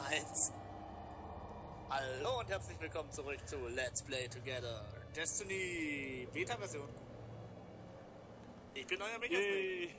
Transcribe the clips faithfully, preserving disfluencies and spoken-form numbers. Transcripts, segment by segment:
eins. Hallo und herzlich willkommen zurück zu Let's Play Together Destiny Beta-Version. Ich bin euer Michael.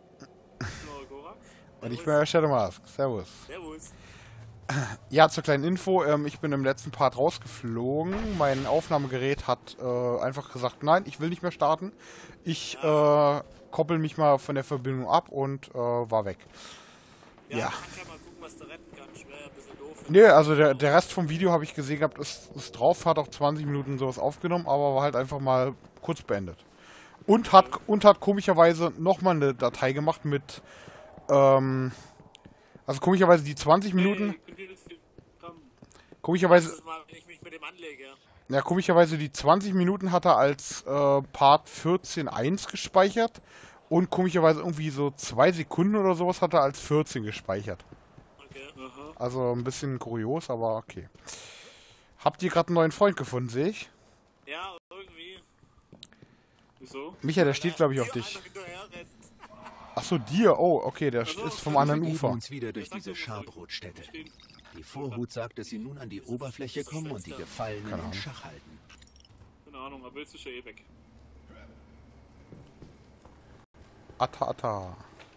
Und ich bin euer Shadowmask. Servus. Servus. Ja, zur kleinen Info, ähm, ich bin im letzten Part rausgeflogen. Mein Aufnahmegerät hat äh, einfach gesagt, nein, ich will nicht mehr starten. Ich äh, koppel mich mal von der Verbindung ab und äh, war weg. Ja, Ja. man kann ja mal gucken, was du retten kannst. Wäre ja ein bisschen doof. Nee, also der, der Rest vom Video habe ich gesehen gehabt, ist, ist drauf, hat auch zwanzig Minuten sowas aufgenommen, aber war halt einfach mal kurz beendet. Und hat, und hat komischerweise nochmal eine Datei gemacht mit, ähm, also komischerweise die zwanzig Minuten, komischerweise, Das mal, wenn ich mich mit dem anlege. ja, komischerweise die zwanzig Minuten hat er als äh, Part vierzehn Punkt eins gespeichert und komischerweise irgendwie so zwei Sekunden oder sowas hat er als vierzehn gespeichert. Okay. Also ein bisschen kurios, aber okay. Habt ihr gerade einen neuen Freund gefunden, sehe ich? Ja, irgendwie. Wieso? Micha, der steht glaube ich auf Hier dich. einer hinterher rennt. Achso, dir? Oh, okay, der Also, ist vom wir anderen Wir Ufer. uns wieder durch diese Scharbrotstätte. Die Vorhut sagt, dass sie nun an die Oberfläche kommen und die Gefallenen Keine in Ahnung. Schach halten. Keine Ahnung, aber jetzt ist er eh weg. Atta, atta.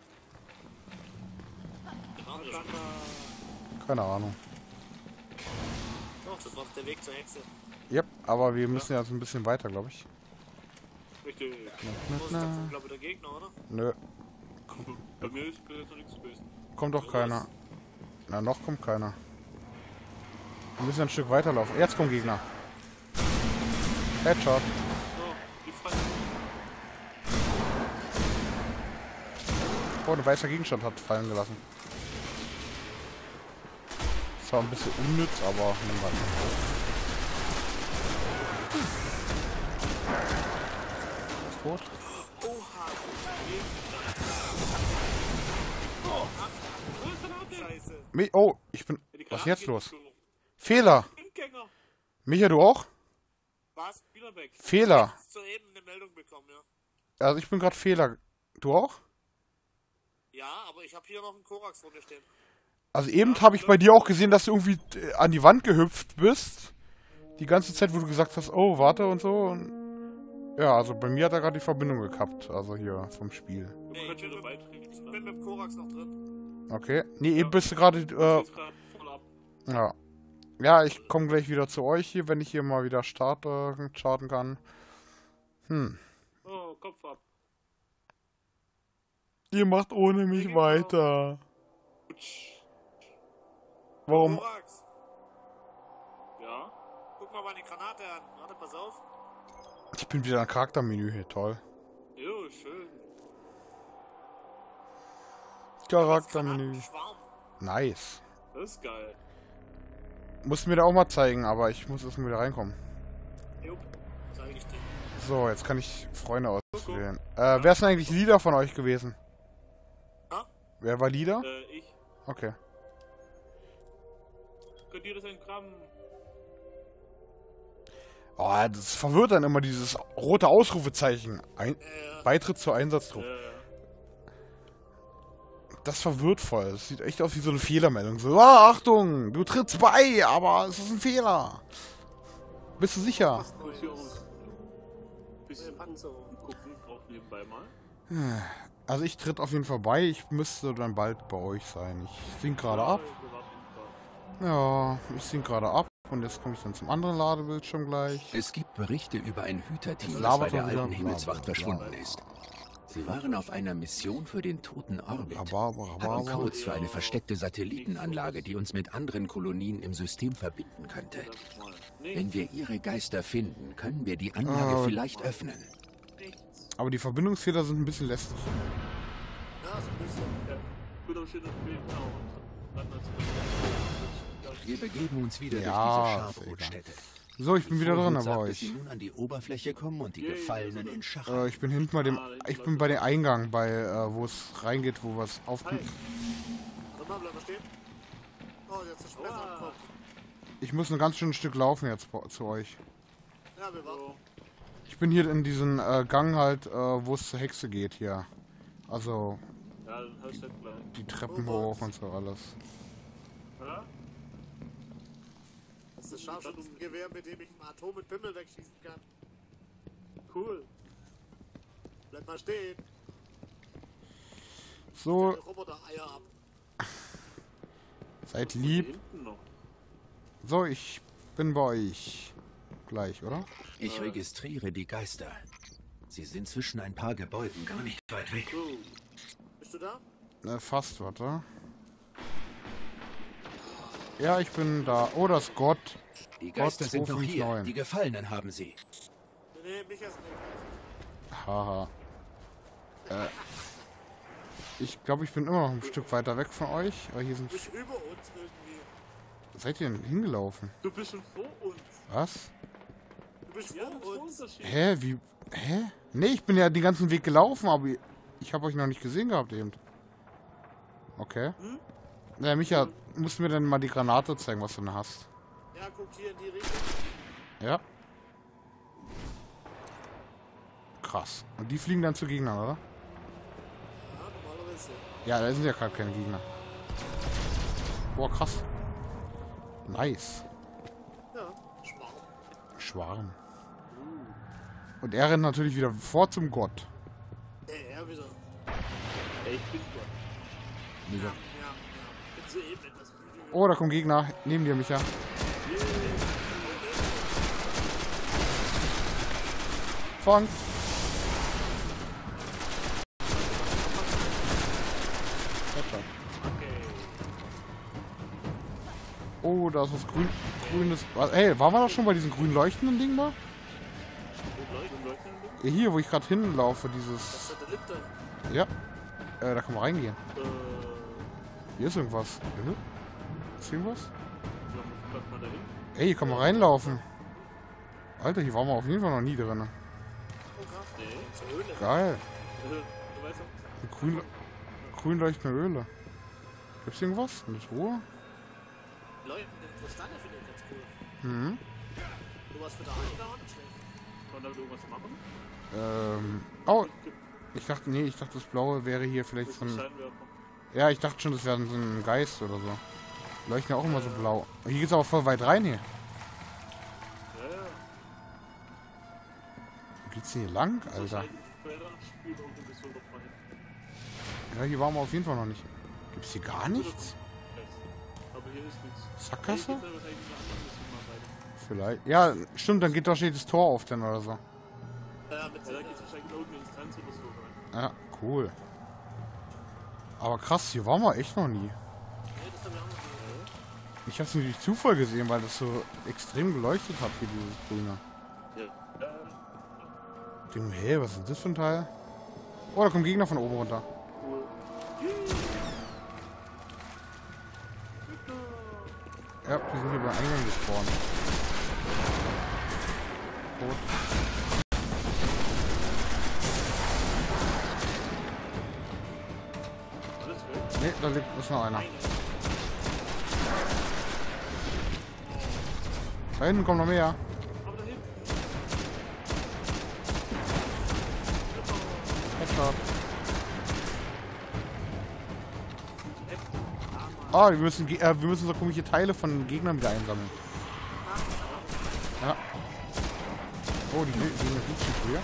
Genau, wir schon. Keine Ahnung. Doch, das war der Weg zur Hexe. Yep, aber wir müssen ja so ein bisschen weiter, glaube ich. Richtig. Wo ist der, glaube ich, der Gegner, oder? Nö, Bei mir ist jetzt noch nichts gewesen. kommt doch keiner. Na, noch kommt keiner. Wir müssen ein Stück weiterlaufen. Jetzt kommt Gegner. Headshot. So, die Fallen. Oh, ein weißer Gegenstand hat fallen gelassen. Das war ein bisschen unnütz, aber nimm mal. Ist tot. Oha. Wo ist denn der Auto? Scheiße. Mi oh, ich bin... Ja, die Was ist Granate jetzt geht los? nicht so. Fehler. Blindgänger. Micha, du auch? Was? Wieder weg. Fehler. Hast du eben eine Meldung bekommen, ja? Also ich bin gerade Fehler. Du auch? Ja, aber ich habe hier noch einen Korax vor mir stehen. Also eben habe ich bei dir auch gesehen, dass du irgendwie äh, an die Wand gehüpft bist. Die ganze Zeit, wo du gesagt hast, oh, warte und so. Und ja, also bei mir hat er gerade die Verbindung gekappt. Also hier vom Spiel. Du Nee, ich kannst bin, wieder mit, beitreten. ich bin mit dem Korax noch drin. Okay. Nee, eben bist du gerade... Du Äh, stehst gerade voll ab. ja. Ja, ich komme gleich wieder zu euch hier, wenn ich hier mal wieder starte, starten kann. Hm. Oh, Kopf ab. Ihr macht ohne mich weiter. Putsch. Warum? Korax, Ja. guck mal meine Granate an. Warte, pass auf. Ich bin wieder im Charaktermenü hier, toll. Jo, schön. Charaktermenü. Schwarm. Nice. Das ist geil. Muss mir da auch mal zeigen, aber ich muss erst mal wieder reinkommen. Jupp, zeig ich dir. So, jetzt kann ich Freunde auswählen. Äh, wer ist denn eigentlich Leader von euch gewesen? Ha? Wer war Leader? Äh, ich. Okay. Könnt ihr das ein Gramm? Oh, das verwirrt dann immer dieses rote Ausrufezeichen. Ein Äh, Beitritt zur Einsatztruppe. Äh, Das verwirrt voll. Das sieht echt aus wie so eine Fehlermeldung. So, ah, Achtung, du trittst bei, aber es ist ein Fehler. Bist du sicher? muss hier uns bisschen Panzerung. gucken, auch nebenbei mal. Also ich tritt auf jeden Fall bei. Ich müsste dann bald bei euch sein. Ich sink gerade ab. Wir warten gerade. Ja, ich sink gerade ab. Und jetzt komme ich dann zum anderen Ladebildschirm gleich. Es gibt Berichte über ein Hüterteam, Das das bei labert der doch wieder. alten Himmelswacht Bla, bla, bla. verschwunden ist. Sie waren auf einer Mission für den toten Orbit. Rhabarber, Haben Rhabarber. kurz für eine versteckte Satellitenanlage, die uns mit anderen Kolonien im System verbinden könnte. Das mal. Nee, Wenn wir ihre Geister finden, können wir die Anlage Ah. vielleicht öffnen. nichts. Aber die Verbindungsfehler sind ein bisschen lästig. Ja, so ein bisschen. Ja. Gut, aber steht das Bild genau. Und dann als Wir begeben uns wieder Ja, durch diese Scharbrotstätte. So, ich bin wieder dran Vorhut bei sagt, dass sie euch. nun an die Oberfläche kommen und die Yay, Gefallenen in Schach Äh, halten. ich bin hinten bei dem... Ich bin bei dem Eingang, bei äh, wo es reingeht, wo was auf... Warte mal, bleib mal stehen. Oh, jetzt ist besser am Kopf. Ich muss ein ganz schönes Stück laufen jetzt bei- zu euch. Ja, wir warten. So. Ich bin hier in diesem äh, Gang halt, äh, wo es zur Hexe geht hier. Also Ja, dann hast du halt gleich. die Treppen hoch und so alles. Ja? Scharfschützengewehr, mit dem ich einen Atom mit Pimmel wegschießen kann. Cool. Bleib mal stehen. So, Roboter-Eier ab. seid Hier lieb. hinten noch. So, ich bin bei euch. Gleich, oder? Ich registriere die Geister. Sie sind zwischen ein paar Gebäuden gar nicht weit weg. So. Bist du da? Äh, fast, warte. Ja, ich bin da. Oh, das ist Gott. Die Geister Gott sind noch hier. zweihundertneunundfünfzig. Die Gefallenen haben sie. Nee, nee, mich erst nicht. Haha. Äh, ich glaube, ich bin immer noch ein Stück weiter weg von euch. Aber hier sind... Du bist über uns irgendwie. Wo seid ihr denn hingelaufen? Du bist schon vor uns. Was? Du bist Ja, vor das ist der uns. Unterschied. Hä? Wie? Hä? Nee, ich bin ja den ganzen Weg gelaufen, aber ich habe euch noch nicht gesehen gehabt eben. Okay. Hm? Na, Micha, musst du mir dann mal die Granate zeigen, was du denn hast. Ja, guck hier in die Richtung. Ja. Krass. Und die fliegen dann zu Gegnern, oder? Ja, normalerweise. Ja, da sind ja gerade keine Gegner. Boah, krass. Nice. Ja, Schmarrn. Schwarm. Und er rennt natürlich wieder vor zum Gott. Äh, er wieder. Ey, ich bin Gott. Ja, ja, ja. Ich bin soeben etwas müde. Oh, da kommen Gegner. Neben dir, Micha. Fang. Oh, da ist was grün, grünes. Was, hey, waren wir doch schon bei diesem grün leuchtenden Ding da? Ja, hier, wo ich gerade hinlaufe, dieses. Satellit da. Ja. Äh, da kann man reingehen. Äh, Hier ist irgendwas. Mhm. Ist irgendwas? bleibt mal dahin. Ey, hier kann man reinlaufen. Alter, hier waren wir auf jeden Fall noch nie drin. Oh, krass. Nee. Zur Höhle. Geil. Äh, du weißt auch. Eine grün, grün leuchtende Öle. Gibt's irgendwas? Eine Truhe? Leute, den Kristalle finde ich ganz cool. Mhm. Du was für da eingehauen? Schlecht. Kann damit irgendwas machen? Ähm. Oh, ich dachte, nee, ich dachte, das Blaue wäre hier vielleicht Das so ist ein ein. Scheinwerfer. Ja, ich dachte schon, das wäre so ein Geist oder so. Leuchten ja auch immer so blau. Hier geht's aber voll weit rein hier. Ja, ja. Wo geht's denn hier lang, Alter? Wahrscheinlich Felder spielt auch ein bisschen noch mal hin. Ja, hier waren wir auf jeden Fall noch nicht. Gibt's hier gar nichts? Aber hier ist nichts. Sackgasse? Hey, geht da wahrscheinlich eine andere Richtung mal weiter. Vielleicht. Ja, stimmt, dann geht da steht das Tor auf dann oder so. Ja, mit Ja, da geht es Sicherheit. wahrscheinlich in irgendeine Instanz oder so rein. Ja, cool. Aber krass, hier waren wir echt noch nie. Nee, das haben wir auch noch nie. Ich hab's nur durch Zufall gesehen, weil das so extrem geleuchtet hat hier, dieses Grüne. Ja. Ich denke, hey, was ist das für ein Teil? Oh, da kommen Gegner von oben runter. Cool. Ja, die sind hier beim Eingang gespawnt. Tot. Alles weg. Ne, da liegt ist noch einer. Da hinten kommt noch mehr. Aber da hinten. Headshot. Ah, wir müssen, ge- äh, wir müssen so komische Teile von Gegnern wieder einsammeln. Ja. Oh, die Gegner sind früher.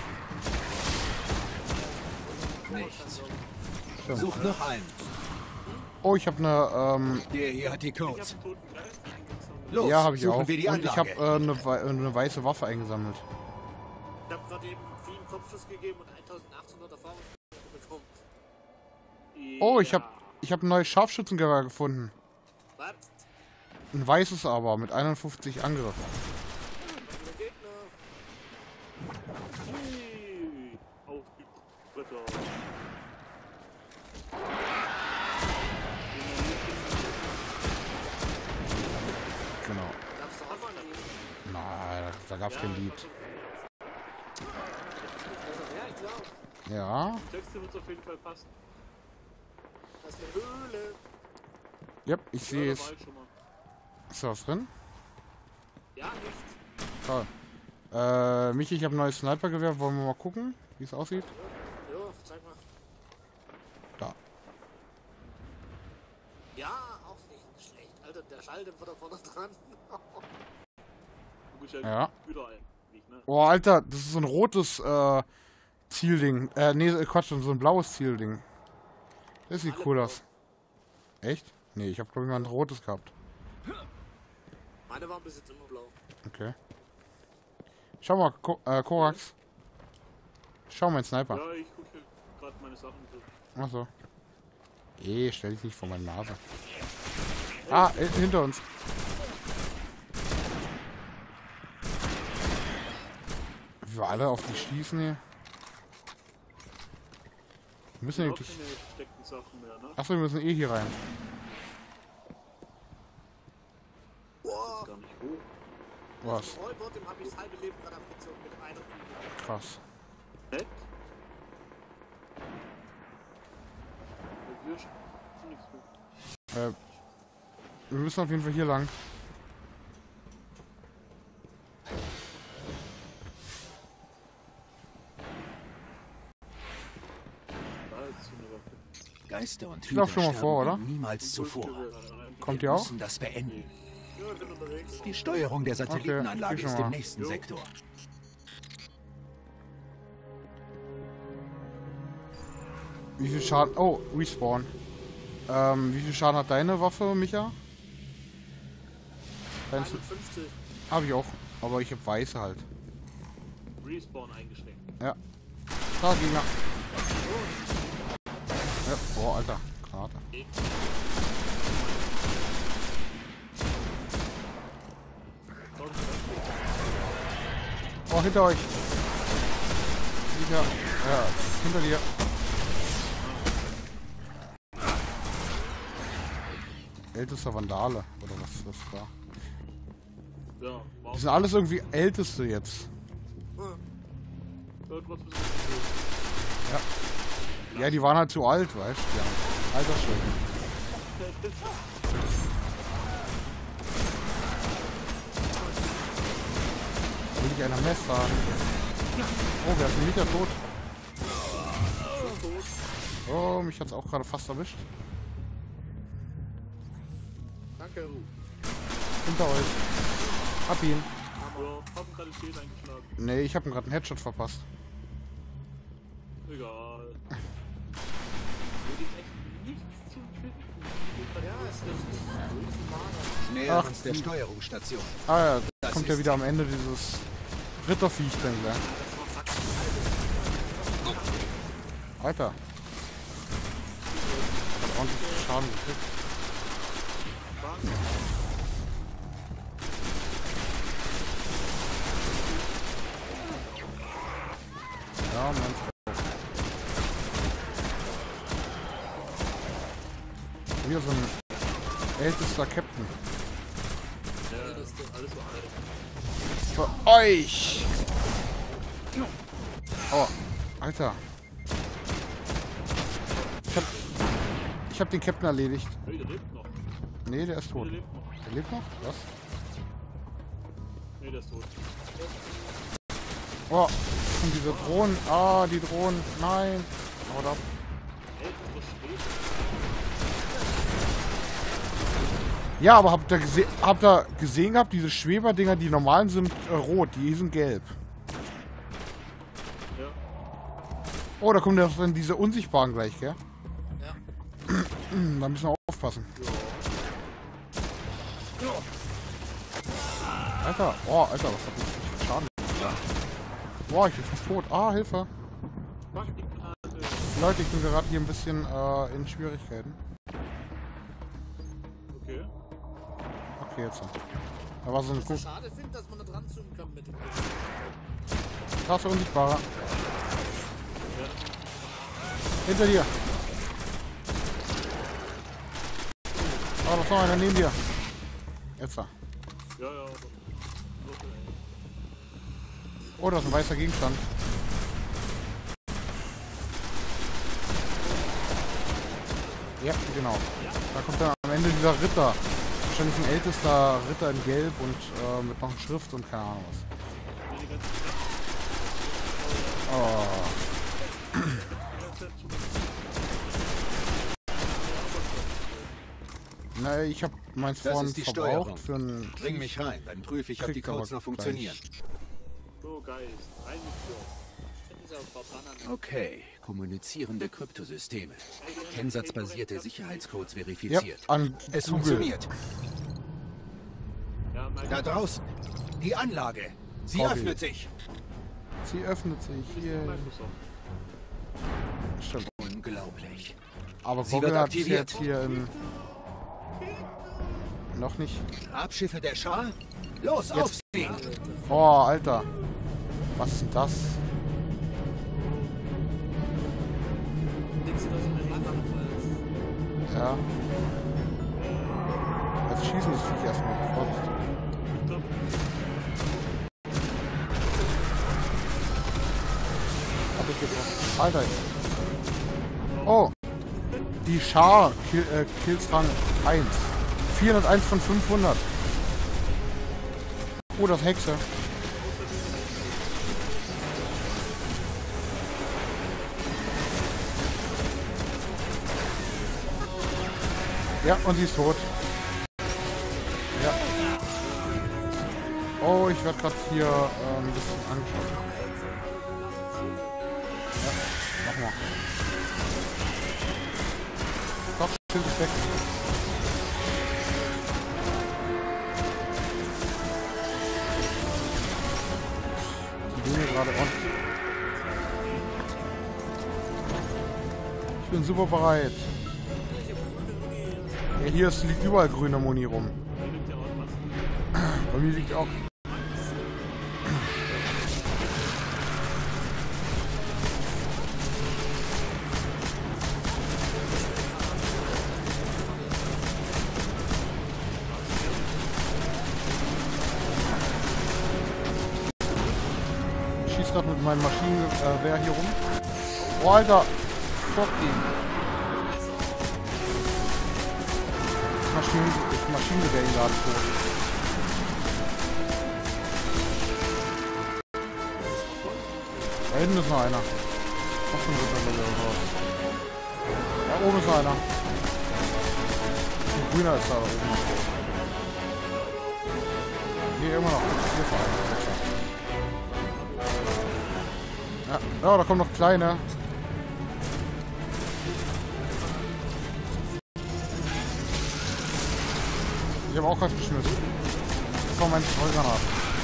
Nichts. Such noch einen. Oh, ich habe eine, ähm, Der hier hat die Ich hab Codes. einen toten Geist. Los, ja, habe ich suchen auch. wir die Und ich habe Anlage. äh, eine, wei- eine weiße Waffe eingesammelt. Ich habe gerade eben vielen Kopfschuss gegeben und eintausendachthundert Erfahrungen bekommen. Oh, ich habe Ja. ich hab ein neues Scharfschützengewehr gefunden. Was? Ein weißes aber mit einundfünfzig Angriff. Der Gegner. Hey, auf die Bretter. Genau. Gab's doch auch mal einen. Nein, da gab's kein Lied. Also, ja, ich glaube. Ja. Texte wird auf jeden Fall passen. Das ist eine Höhle. Yep, ich sehe Ja, da es. war ich schon mal. Ist da was drin? Ja, nicht. Toll. Äh, Michi, ich habe ein neues Snipergewehr. Wollen wir mal gucken, wie es aussieht? Jo, zeig mal. Da. Ja, auch nicht schlecht. Alter, der Schalldämpfer da vorne dran. muss ja, Ja. wieder ein. Nicht, ne? Oh, Alter, das ist so ein rotes äh, Zielding. Äh, nee, Quatsch, so ein blaues Zielding. Das sieht Alle cool blau. aus. Echt? Nee, ich habe glaube ich mal ein rotes gehabt. Meine waren bis jetzt immer blau. Okay. Schau mal, Ko äh, Korax. Schau mal, ein Sniper. Ja, ich gucke gerade meine Sachen durch. Achso. Eh, stell dich nicht vor meine Nase. Ah, äh, hinter uns. Wie wir alle auf die schießen hier. Wir müssen Ich eigentlich... hab keine versteckten Sachen mehr, ne? Achso, wir müssen eh hier rein. Boah, Gar nicht hoch. Was? ein Rollboard, dem habe ich das halbe Leben gerade abgezogen mit einer Kugel. Krass. Nett? Wir schaffen nichts mehr. Äh, wir müssen auf jeden Fall hier lang. Da ist so eine Waffe. Geister und lauf Hüter schon mal sterben vor, oder? wie niemals zuvor. Kommt Wir ihr auch? müssen das beenden. Ja, ich bin unterwegs. Die Steuerung der Satellitenanlage Okay, ich ist schon im mal. nächsten Jo. Sektor. Wie viel Schaden... Oh, Respawn. Ähm, wie viel Schaden hat deine Waffe, Micha? Dein... einundfünfzig. Hab ich auch. Aber ich hab weiße halt. Respawn eingeschränkt. Ja. Da, Gegner. Ja, boah, Alter. Granate. Oh, hinter euch. Micha. Ja, hinter dir. Ältester Vandale, oder was das war. Ja, wow. Die sind alles irgendwie Älteste jetzt. Irgendwas müssen wir Ja, die waren halt zu alt, weißt du? Ja. Altersschwäche. Will ich einer Messer haben? Oh, wer ist denn Micha tot? Oh, mich hat's auch gerade fast erwischt. Danke. Hinter euch. Hab ihn. Ja, haben gerade Schild eingeschlagen. Nee, ich hab ihm gerade einen Headshot verpasst. Egal. Hier gibt echt nichts zu finden. Ja, ist richtig. Nähern Ach, uns der die- Steuerungsstation. Ah ja, da Das kommt ja ist- wieder am Ende dieses Ritterviech dann gleich. Alter. Hat ordentlich Schaden gekriegt. Ja, Mann. Wieder so ein ältester Captain. Ja, das ist alles so alt. Für euch! Oh, Alter. Ich hab, ich hab den Captain erledigt. Hey, der lebt noch. Nee, der ist tot. Der lebt noch. Der lebt noch? Was? Nee, der ist tot. Oh, und diese Drohnen. Ah, die Drohnen. Nein. Haut ab. Hey, das steht. Ja, aber habt ihr, gese habt ihr gesehen gehabt, diese Schweberdinger, die normalen sind äh, rot, die sind gelb. Ja. Oh, da kommen ja dann diese unsichtbaren gleich, gell? Ja. Da müssen wir aufpassen. Alter, oh, Alter, was hat das für Schaden gemacht? Boah, ich bin fast tot. Ah, Hilfe. Mach die Granate. Leute, ich bin gerade hier ein bisschen äh, in Schwierigkeiten. Okay. Okay, jetzt. Da war so eine Was ich Kuh. schade finde, dass man da dran zoomen kann mit dem Bild. Krasse Unsichtbarer. Hinter dir. Oh, da ist noch einer neben dir. Jetzt da. Ja, ja. aber- Okay. Oh, da ist ein weißer Gegenstand. Ja, genau. Da kommt dann am Ende dieser Ritter. Wahrscheinlich ein ältester Ritter in Gelb und äh, mit noch einer Schrift und keine Ahnung was. Oh. Na, ich habe meins Das vorhin ist die verbraucht Steuerung. für ein... Bring mich rein, dann prüfe ich, ob die Kriegt aber Codes noch gleich. funktionieren. So, Geist. Rein mit dir. Hätten sie auch ein paar Bananen. Okay, kommunizierende Kryptosysteme. Kennsatzbasierte Sicherheitscodes Ja, verifiziert. an Es Google. funktioniert. Ja, mein Da draußen. Die Anlage. Sie Copy. öffnet sich. Sie öffnet sich hier. Microsoft. Stimmt. Unglaublich. Aber Sie Google wird hat es aktiviert. jetzt hier in... Noch nicht. Abschiffe der Schar? Los, auf sie! Oh, Alter. Was ist denn das? Denkst du, dass eine Radwaffe ist? Ja. Jetzt schießen das Viech erstmal. Vorsicht. Hab ich getroffen. Alter. Oh. Die Schar Kill, äh, Kills Rang eins. vierhunderteins von fünfhundert. Oh, das Hexe. Ja, und sie ist tot. Ja. Oh, ich werde gerade hier äh, ein bisschen angeschossen. Ja, mach mal. Doch, Schild ist weg. Die gehen hier gerade on. Ich bin super bereit. Ja, hier ist, liegt überall grüne Moni rum. Bei mir liegt auch. Ich schieß grad mit meinem Maschinengewehr hier rum. Oh, Alter! Fuck ihn! Maschinen, das Maschinengewehr ihn gerade tot. Da hinten ist noch einer. Was für ein Ritterlevel oder was? Da oben ist noch einer. Ein grüner ist da oben. Hier immer noch. Hier ist einer. Ja, ja, da kommen noch kleine. Ich habe auch was geschmissen. Das war mein Streugranat.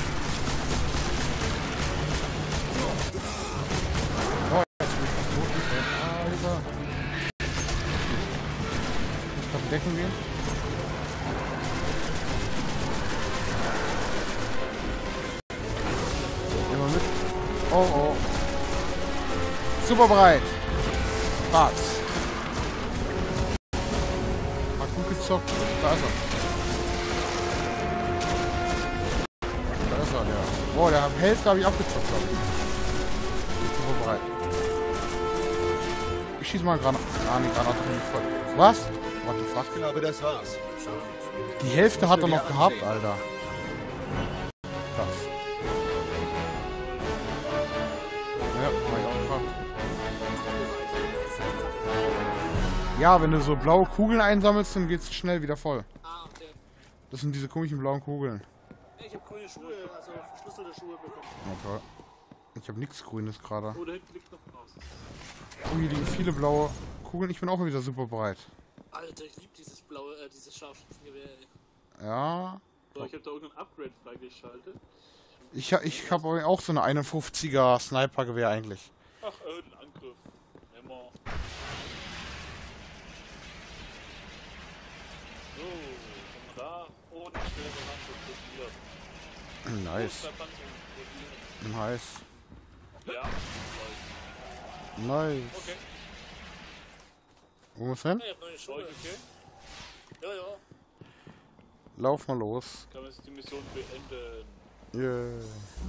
Oh, jetzt bin ich fast tot. Alter. Ich muss gerade decken gehen. Gehen wir mit. Oh, oh. Super bereit. Was? Hat gut gezockt. Da ist er. Boah, der Hälfte habe ich abgezockt, glaube ich. Ich bin super bereit. Ich schieße mal eine Granate. Ah, die Granate ist nicht voll. Was? What the fuck? Ich glaube, das war's. Die Hälfte hat er wir noch dir gehabt, ansehen. Alter. Krass. Ja, mach ich auch gehabt. Ja, wenn du so blaue Kugeln einsammelst, dann geht's schnell wieder voll. Ah, okay. Das sind diese komischen blauen Kugeln. Ich habe grüne Schuhe, also verschlüsselte Schuhe bekommen. Ja, toll. Ich habe nichts Grünes gerade. Oh, da hinten liegt noch raus. Oh, hier liegen viele blaue Kugeln. Ich bin auch wieder super bereit. Alter, ich liebe dieses blaue, äh, dieses Scharfschützengewehr, ey. Ja. So, ich habe da irgendein Upgrade freigeschaltet. Ich, ha- ich habe auch so eine einundfünfziger Sniper-Gewehr eigentlich. Ach, äh, ein Angriff. Immer. So, kommen wir da. Oh, die schwere Wand wird blockiert. Nice. Der Panzer blockiert. Nice. Ja, Nice. okay. Wo muss hin? Ich hab neue Euch Schuhe. okay? Ja, ja. Lauf mal los. Kann man jetzt die Mission beenden? Yeah.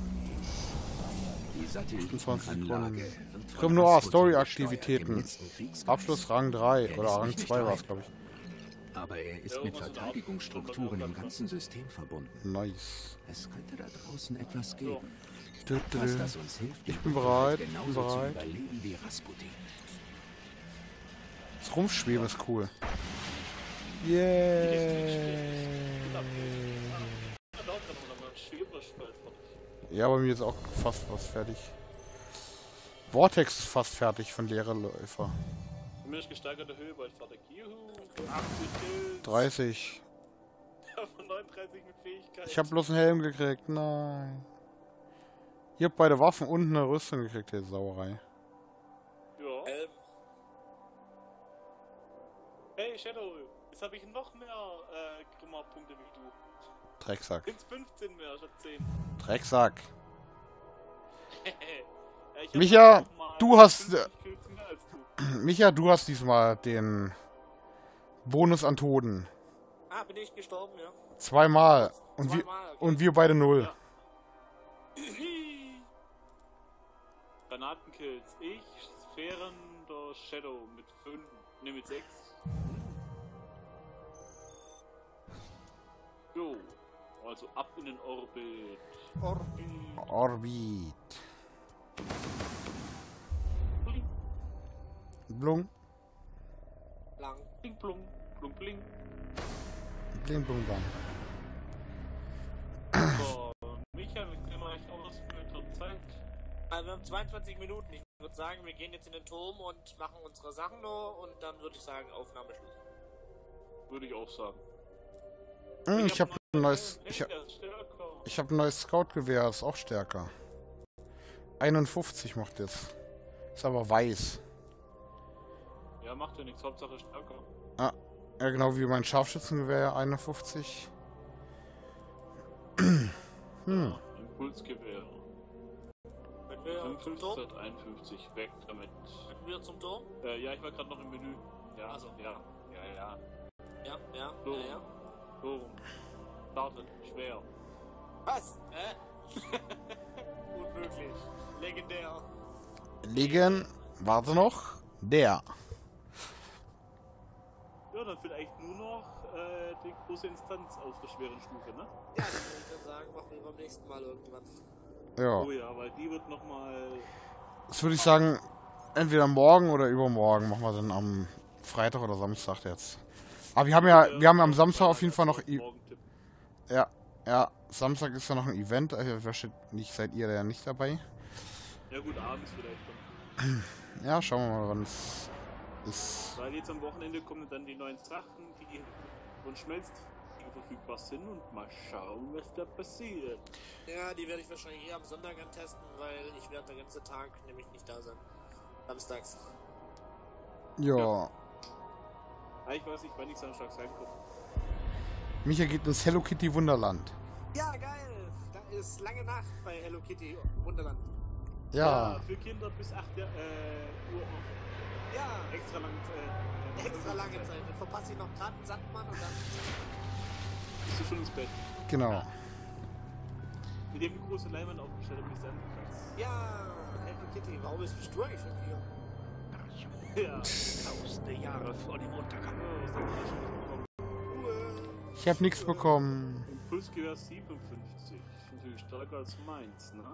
Die achtundzwanzig Satellitenanlage Sekunden. wird von Primnoir, Rasputin Story-Aktivitäten. gesteuert. Im letzten Kriegskampf. Abschluss Rang drei. Er Oder ist Rang nicht zwei war es, bestreiten. glaube ich. Aber er ist Ja, mit was ist Verteidigungsstrukturen im ganzen System verbunden. Nice. Es könnte da draußen etwas So. geben, Dü- dü- was dü. das uns hilft, Ich den bin Unterhalt bereit, ich bin genauso bereit. zu überleben wie Rasputin. Das Rumpfschweben ist cool. Yeah. Ja, bei mir ist auch fast was fertig. Vortex ist fast fertig von leerer Läufer. Bei mir ist gesteigerte Höhe bald fertig. Juhu, achtzig Kills. dreißig. Von neununddreißig mit Fähigkeit. Ich hab bloß einen Helm gekriegt, nein. Ihr habt beide Waffen und eine Rüstung gekriegt, die Sauerei. Ja. Ähm, Hey Shadow, jetzt habe ich noch mehr äh, Grimmer-Punkte wie du. Drecksack. Jetzt fünfzehn mehr statt zehn. Drecksack. Ja, ich hab Micha, noch mal du hast- fünfzig Kills mehr als du. Micha, du hast diesmal den Bonus an Toten. ah, bin ich gestorben, ja. Zweimal. Und wir, Zweimal, okay. und wir beide null. Ja. Granatenkills. Ich, Sphären, der Shadow mit fünf, ne mit sechs. Jo, also ab in den Orbit. Orbit. Orbit. Bling, Blung. Lang. bling, blung, blung, bling. Bling, blung, blang. So, Micha, wie sehen wir eigentlich aus mit der Zeit? Also wir haben zweiundzwanzig Minuten. Ich würde sagen, wir gehen jetzt in den Turm und machen unsere Sachen nur und dann würde ich sagen, Aufnahmeschluss. Würde ich auch sagen. Hm, ich habe ein neues. Hey, Ich hab, der ist stärker. ich hab ein neues Scout-Gewehr, ist auch stärker. einundfünfzig macht das. Ist aber weiß. Ja, macht ja nichts, Hauptsache stärker. Ah, ja, genau wie mein Scharfschützengewehr einundfünfzig. Hm. Impulsgewehr. Wenn wir zum fünfundfünfzig Turm? statt einundfünfzig, weg damit. Wenn wir zum Turm? Äh, ja, ich war gerade noch im Menü. Ja, Ach so. ja, ja, ja. Ja, ja, So. ja, ja. So. Startet, schwer. Was? Hä? Unmöglich. Legendär. Liegen. Warte noch. Der. Ja, dann vielleicht nur noch äh, die große Instanz auf der schweren Stufe, ne? Ja, das würde ich dann sagen, machen wir beim nächsten Mal irgendwann. Ja. Oh ja, weil die wird nochmal. Das würde ich sagen, entweder morgen oder übermorgen machen wir dann am Freitag oder Samstag jetzt. Aber wir haben ja, wir haben am Samstag auf jeden Fall noch. I ja, ja, Samstag ist ja noch ein Event. Also, wahrscheinlich nicht, seid ihr ja nicht dabei. Ja, gut, abends vielleicht dann. Ja, schauen wir mal, wann es ist. Weil jetzt am Wochenende kommen dann die neuen Sachen, die von Schmelz verfügbar sind und mal schauen, was da passiert. Ja, die werde ich wahrscheinlich eher am Sonntag antesten, weil ich werde den ganzen Tag nämlich nicht da sein. Samstags. Ja. Ja, ich weiß nicht, wann ich Samstag sein kann. Micha geht ins Hello Kitty Wunderland. Ja, geil. Da ist lange Nacht bei Hello Kitty Wunderland. Ja. Für Kinder bis acht Uhr auf Ja, extra lange Zeit. extra lange Zeit. Dann verpasse ich noch gerade einen Sandmann und dann... Bist du schon ins Bett? Genau. Mit dem große Leinwand aufgestellt auf dem Sandplatz. Ja, Hello Kitty, warum bist du eigentlich schon hier? Ja. Tausende Jahre vor dem Untergang. Ich habe nichts bekommen. Impulsgewehr siebenundfünfzig. Natürlich stärker als meins, ne?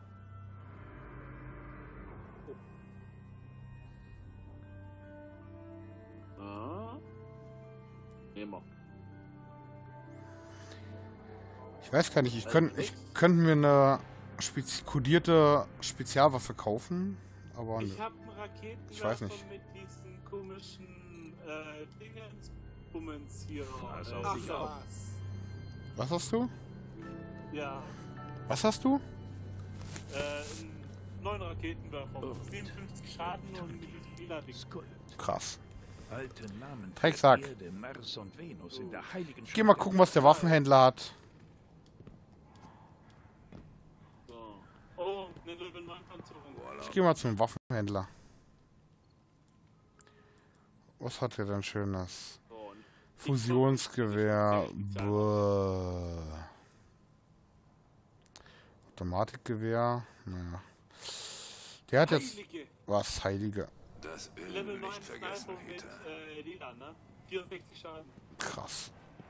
Oh. Ah. Nehmen wir. Ich weiß gar nicht, ich könnte ich könnte mir eine spezi kodierte Spezialwaffe kaufen, aber Ich habe einen Raketenwerfer Ich weiß nicht. mit diesen komischen äh, Dingensbummens hier. Pass äh, auf Ach, dich ja. auf. was? was hast du? Ja, Was hast du? äh, einen neuen Raketenwerfer. siebenundfünfzig Schaden und mit diesem Lila-Ding. Skuld. Krass. Alte Namen für Drecksack. Erde, Mars und Venus in der heiligen Geh mal Stadt. gucken, was der Waffenhändler hat. So. Oh, eine Level neun Panzerung. Ich geh mal zum Waffenhändler. Was hat er denn Schönes? So, und Fusionsgewehr. Bäh. Automatikgewehr. Naja. Der hat jetzt Heilige. was Heilige. Das Level Öl neun nicht vergessen, Sniper mit Peter. äh, Lila, ne? vierundsechzig Schaden. Krass.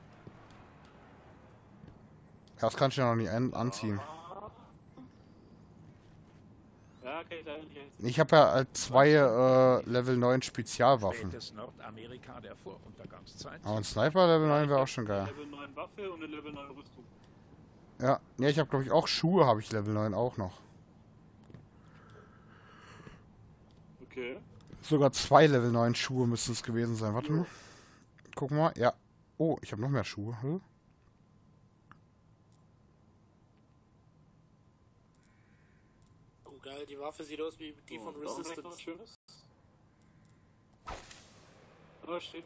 Ja, das kann ich ja noch nicht an anziehen. Ja, kann ich leider nicht einziehen. Ich habe ja halt zwei äh, Level neun Spezialwaffen. Spätes Nordamerika der Voruntergangszeit. Aber ein Sniper Level neun wäre Ich auch schon hab geil. eine Level neun Waffe und eine Level neun Rüstung. Ja, ja ich habe glaube ich auch Schuhe, habe ich Level neun auch noch. Okay. Sogar zwei Level neun Schuhe müssten es gewesen sein. Warte mal. Guck mal. Ja. Oh, ich habe noch mehr Schuhe. Hm? Oh geil, die Waffe sieht aus wie die von Oh, da auch noch was Resistance. Schönes. Oh, shit.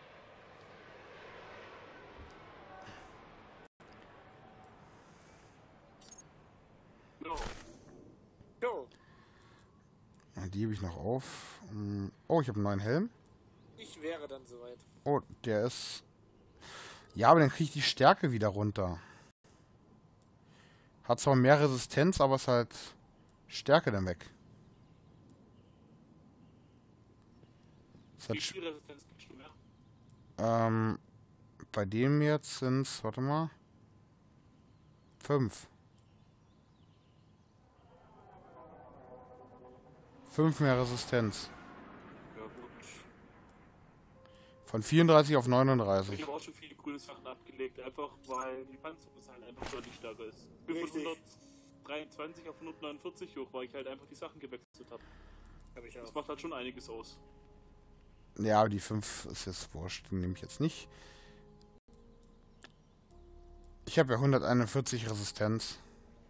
No. Jo, Ja, die hebe ich noch auf. Hm, oh, ich habe einen neuen Helm. ich wäre dann soweit. Oh, der ist... Ja, aber dann kriege ich die Stärke wieder runter. Hat zwar mehr Resistenz, aber ist halt Stärke dann weg. Ist Wie halt sch- viel Resistenz kriegst du mehr? ähm, bei dem jetzt sind es, warte mal, fünf. Fünf mehr Resistenz. Ja, gut. Von vierunddreißig auf Ich neununddreißig. habe auch schon viele coole Sachen abgelegt, einfach weil die Panzerung halt einfach deutlich stärker ist. Ich bin von Richtig. hundertdreiundzwanzig auf hundertneunundvierzig hoch, weil ich halt einfach die Sachen gewechselt habe. Hab ich Das auch. macht halt schon einiges aus. Ja, aber die fünf ist jetzt wurscht. Die nehme ich jetzt nicht. Ich habe ja hunderteinundvierzig Resistenz.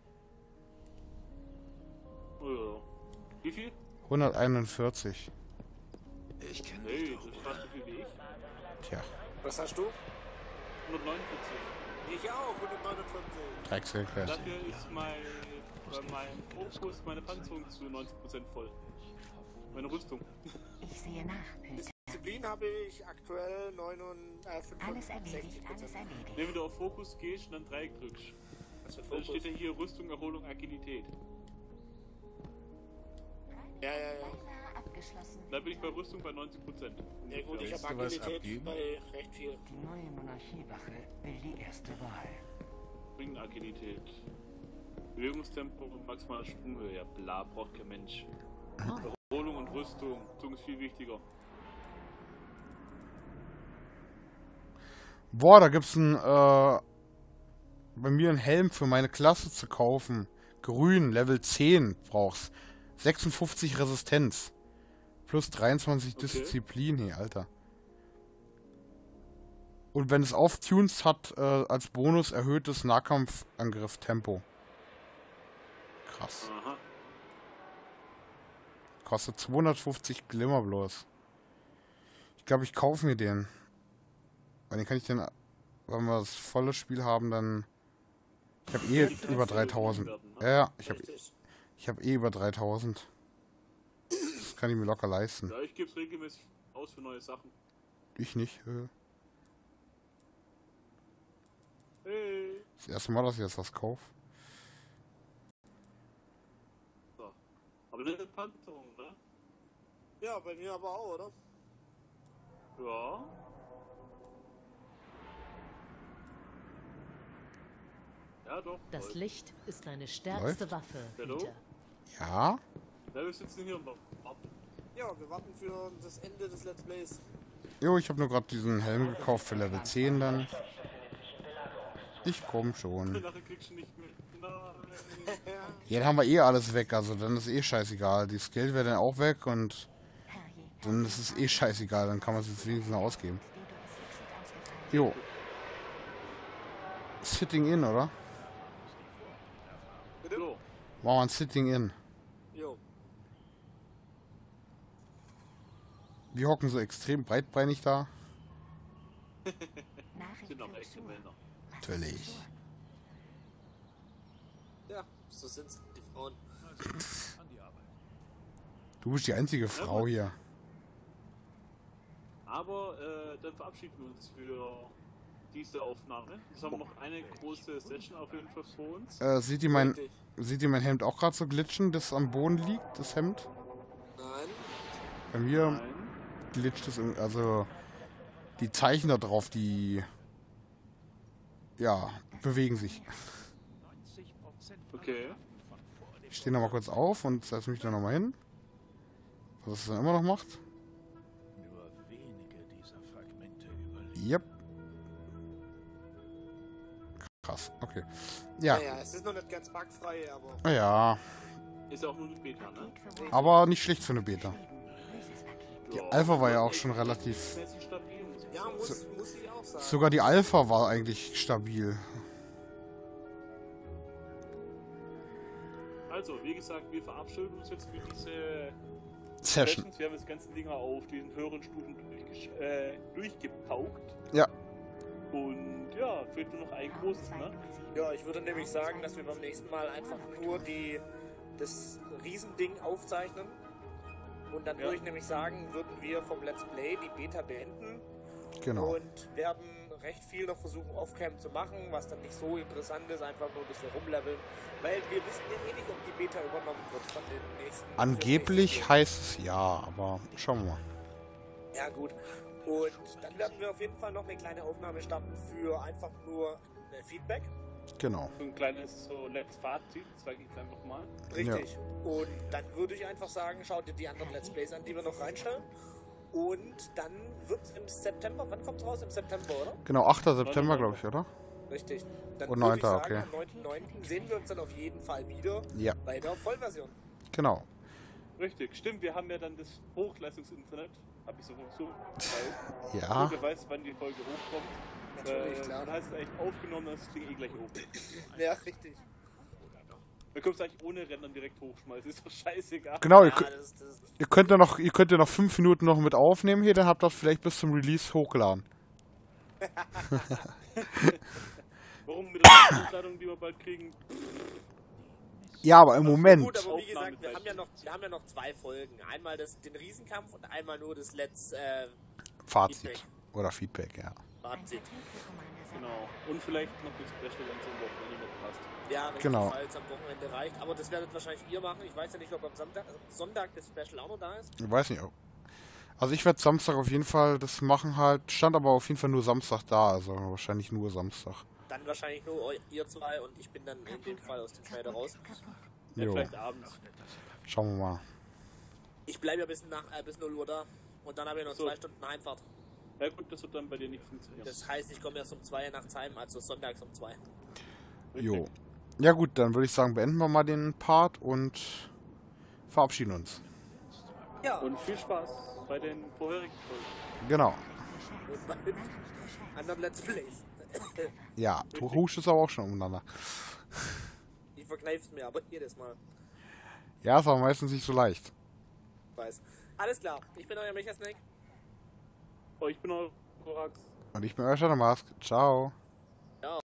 Oh ja. Wie viel? hunderteinundvierzig. Ich kenne Hey, dich das doch. ist fast so viel wie ich. Tja, Was hast du? hundertneunundvierzig. Ich auch, hundertneunundvierzig. Drecksgelke. Dafür ist mein, bei meinem Fokus meine Panzerung zu neunzig Prozent voll. Meine Rüstung. Ich sehe nach, Pöter. Disziplin habe ich aktuell neunundneunzig, äh, Alles fünfundsiebzig erledigt, alles Prozent. erledigt. Wenn du auf Fokus gehst und dann drei drückst, Was für ein dann Fokus? steht ja hier Rüstung, Erholung, Agilität. Ja, ja, ja. Beinahe abgeschlossen. Da bin ich bei Rüstung bei neunzig Prozent. Ja gut, ich Willst habe du was Agilität abgeben? bei recht viel. Die neue Monarchiewache will die erste Wahl. Bringen Agilität. Bewegungstempo und maximale Sprunghöhe. Ja, bla, braucht kein Mensch. Erholung und Rüstung. Rüstung ist viel wichtiger. Boah, da gibt's ein, äh, bei mir einen Helm für meine Klasse zu kaufen. Grün, Level zehn brauchst. sechsundfünfzig Resistenz. Plus dreiundzwanzig Okay. Disziplin, hey, Alter. Und wenn es auftunst, hat äh, als Bonus erhöhtes Nahkampfangriff-Tempo. Krass. Aha. Kostet zweihundertfünfzig Glimmer bloß. Ich glaube, ich kaufe mir den. Weil den kann ich den, wenn wir das volle Spiel haben, dann... Ich habe eh über dreitausend. Ja, ja, ich habe Richtig. ich hab eh über dreitausend. Das kann ich mir locker leisten. Ja, ich gebe es regelmäßig aus für neue Sachen. Ich nicht. äh. Hey. Das erste Mal, dass ich jetzt was kaufe. So. Aber das ist Panzerung, ne? Ja, bei mir aber auch, oder? Ja. Ja, doch. Das läuft. Licht ist deine stärkste Läuft. Waffe, Hallo? Peter. Ja. Ja, wir sitzen hier und warten. Ja, wir warten für das Ende des Let's Plays. Jo, ich habe nur gerade diesen Helm gekauft für Level zehn dann. Ich komm schon. Nachher kriegst du nicht mehr. Nein. Ja, dann haben wir eh alles weg, also dann ist eh scheißegal. Das Geld wäre dann auch weg und Herrje, dann ist es eh scheißegal, dann kann man es jetzt wenigstens noch ausgeben. den du es jetzt nicht ausgefallen. Jo. Sitting in, oder? Bitte? So. Machen wir ein Sitting in. Jo. Wir hocken so extrem breitbeinig da. Nachricht Sind auch für echte Sur. Männer. Was ist Natürlich. Sur? Ja, so sind die Frauen. Du bist die einzige Frau hier. Aber äh, dann verabschieden wir uns für diese Aufnahme. Jetzt haben wir noch eine große Session auf jeden Fall vor uns. Äh, seht ihr mein, Richtig. seht ihr mein Hemd auch gerade so glitschen, das am Boden liegt, das Hemd? Nein. Bei mir Nein. glitscht es irgendwie, also die Zeichen da drauf, die ja, bewegen sich. Okay. Ich stehe nochmal kurz auf und setze mich da nochmal hin. Was es dann immer noch macht. Nur wenige dieser Fragmente überleben. Yep. Krass, okay. Ja, Naja, es ist noch nicht ganz bugfrei, aber ja, Ist ja auch nur eine Beta, ne? aber nicht schlecht für eine Beta. Die Ja. Alpha war ja auch schon relativ... Mäßig stabil, muss ich ja, sagen. muss, muss ich auch sagen. Sogar die Alpha war eigentlich stabil. Also, wie gesagt, wir verabschieden uns jetzt für diese Session. Sessions. Wir haben das ganze Dinger auf diesen höheren Stufen durchgesch äh, durchgepaukt. Ja. Und ja, fehlt nur noch ein großes, ne? Ja, ich würde nämlich sagen, dass wir beim nächsten Mal einfach nur die, das Riesending aufzeichnen. Und dann Ja. würde ich nämlich sagen, würden wir vom Let's Play die Beta beenden Genau. und werden recht viel noch versuchen Off-Cam zu machen, was dann nicht so interessant ist, einfach nur ein bisschen rumleveln. Weil wir wissen ja eh nicht, ob die Beta übernommen wird von den nächsten... Angeblich heißt es ja, aber schauen wir mal. Ja gut. Und dann werden wir auf jeden Fall noch eine kleine Aufnahme starten für einfach nur ein Feedback. Genau. So ein kleines so Let's Fazit, sage ich jetzt einfach mal. Richtig. Und dann würde ich einfach sagen, schaut dir die anderen Let's Plays an, die wir noch reinstellen. Und dann wird im September, wann kommt raus? Im September, oder? Genau, achter September, glaube ich, oder? Richtig. Dann Und würde ich neunter, sagen, okay. am neunten neunten sehen wir uns dann auf jeden Fall wieder Ja, bei der Vollversion. genau. Richtig, stimmt, wir haben ja dann das Hochleistungsinternet, habe ich so so. Weil Ja, wer weiß, wann die Folge hochkommt. Natürlich, äh, klar. Dann heißt es eigentlich aufgenommen, dann ist das Ding eh gleich oben. Ja, richtig. Wir können es eigentlich ohne Rennen direkt hochschmeißen, ist doch scheißegal. genau. Ihr, Ja, könnt- das, das, ihr könnt ja noch, ihr könnt ja noch fünf Minuten noch mit aufnehmen hier, dann habt ihr das vielleicht bis zum Release hochgeladen. Warum mit der Ausladung, die wir bald kriegen? Ja, aber im Moment. gut, aber wie gesagt, wir Aufnahmezeit. haben ja noch, wir haben ja noch zwei Folgen. Einmal das, den Riesenkampf und einmal nur das Let's äh, Fazit. Feedback. Oder Feedback, ja. Fazit. Genau. Und vielleicht noch das Special, wenn es am Wochenende noch passt. Ja, richtig, Genau. falls am Wochenende reicht. Aber das werdet wahrscheinlich ihr machen. Ich weiß ja nicht, ob am Sonntag, also am Sonntag das Special auch noch da ist. Ich weiß nicht. ob- Also ich werde Samstag auf jeden Fall das machen halt. Stand aber auf jeden Fall nur Samstag da, also wahrscheinlich nur Samstag. Dann wahrscheinlich nur eu- ihr zwei und ich bin dann in dem Fall aus dem Schneider raus. Ja, Jo, vielleicht abends. schauen wir mal. Ich bleibe ja bis, nach, äh, bis null Uhr da. Und dann habe ich noch So. zwei Stunden Heimfahrt. Ja gut, das wird dann bei dir nicht funktionieren. Das heißt, ich komme erst um zwei nachts heim, also sonntags um zwei. Jo. Ja gut, dann würde ich sagen, beenden wir mal den Part und verabschieden uns. Ja, und, Und viel Spaß bei den vorherigen Folgen. Genau. und bei den anderen Let's Plays. Ja, du huscht es aber auch schon umeinander. Ich verkneif's mir aber jedes Mal. Ja, ist aber meistens nicht so leicht. Weiß. Alles klar, ich bin euer Micha Snake. Oh, ich bin euer Korax. Und ich bin euer Shadowmask. Ciao.